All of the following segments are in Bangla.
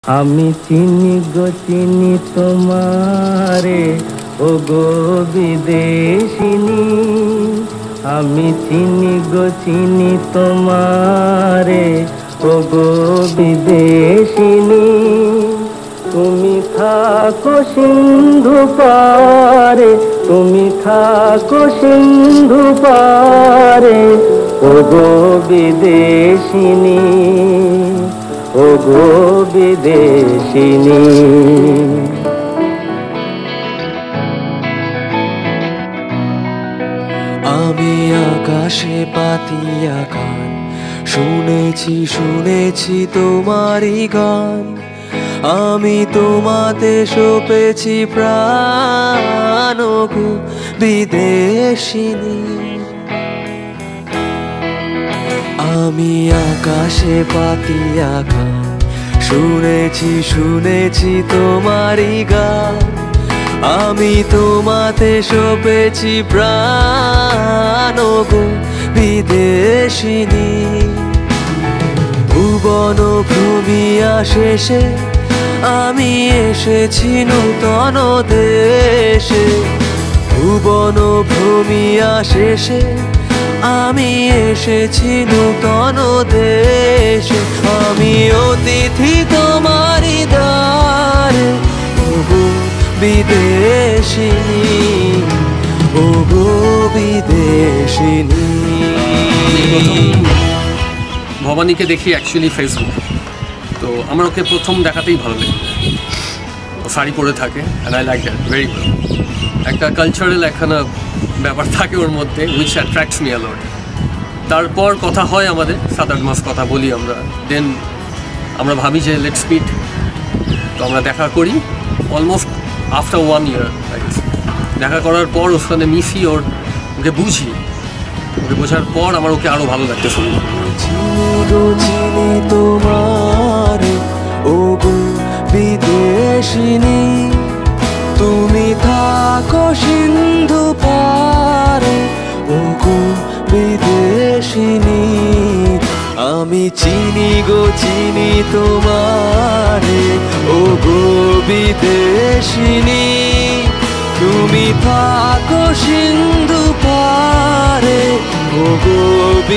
আমি চিনি গো চিনি তোমারে, ও গো বিদেশিনী। আমি চিনি গো চিনি তোমারে, ও গো বিদেশিনী। তুমি থাকো সিন্ধু পারে, তুমি থাকো সিন্ধু পারে, ও গো বিদেশিনী, ও গো বিদেশিনী। আমি আকাশে পাতিয়া গান শুনেছি শুনেছি তোমারই গান। আমি তোমাতে সপেছি প্রাণ, গো বিদেশিনী। আমি আকাশে পাতিয়া গান শুনেছি শুনেছি তোমারই গান। আমি তোমাতে সপেছি প্রাণ, গো বিদেশিনী। ভুবন ভ্রমিয়া শেষে আমি এসেছি নূতন দেশে। ভুবন ভ্রমিয়া শেষে আমি এসেছি নূতন দেশে। আমি অতিথি তোমারই দ্বারে, ও গো বিদেশিনী, ও গো বিদেশিনী। ভবানীকে দেখি অ্যাকচুয়ালি ফেসবুক, তো আমার ওকে প্রথম দেখাতেই ভালো লাগে। ও শাড়ি পরে থাকে and I like that very well. একটা কালচারাল একখানা ব্যাপার থাকে ওর মধ্যে, which attracts me a lot. তারপর কথা হয় আমাদের, 7-8 মাস কথা বলি আমরা। দেন আমরা ভাবি যে লেটস মিট। তো আমরা দেখা করি অলমোস্ট আফটার 1 year। দেখা করার পর ওর সাথে মিশি, ওকে বুঝি। ওকে বোঝার পর আমার ওকে আরও ভালো লাগতে শুরু। চিনি তোমার, ও গো বিদেশিনী। তুমি থাকো সিন্ধু পারে, ও গো বিদেশিনী। আমি চিনি গো চিনি তোমারে, ও গো বিদেশিনী। তুমি থাকো সিন্ধু পারে, ও গো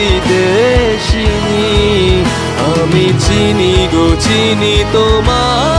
বিদেশিনী। আমি চিনি গো চিনি তোমার।